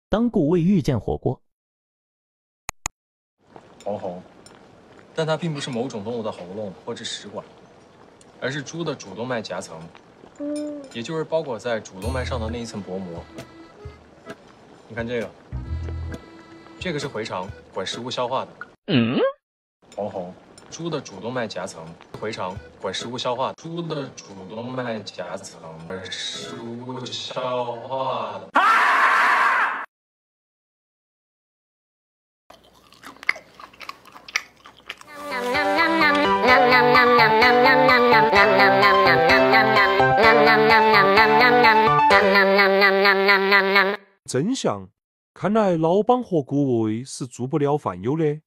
当顾为遇见火锅。 黄喉，但它并不是某种动物的喉咙或者食管，而是猪的主动脉夹层，也就是包裹在主动脉上的那一层薄膜。你看这个，这个是回肠，管食物消化的。黄喉，猪的主动脉夹层，回肠，管食物消化的。猪的主动脉夹层，管食物消化的。 真相，看来老板和顾伟是做不了饭友的。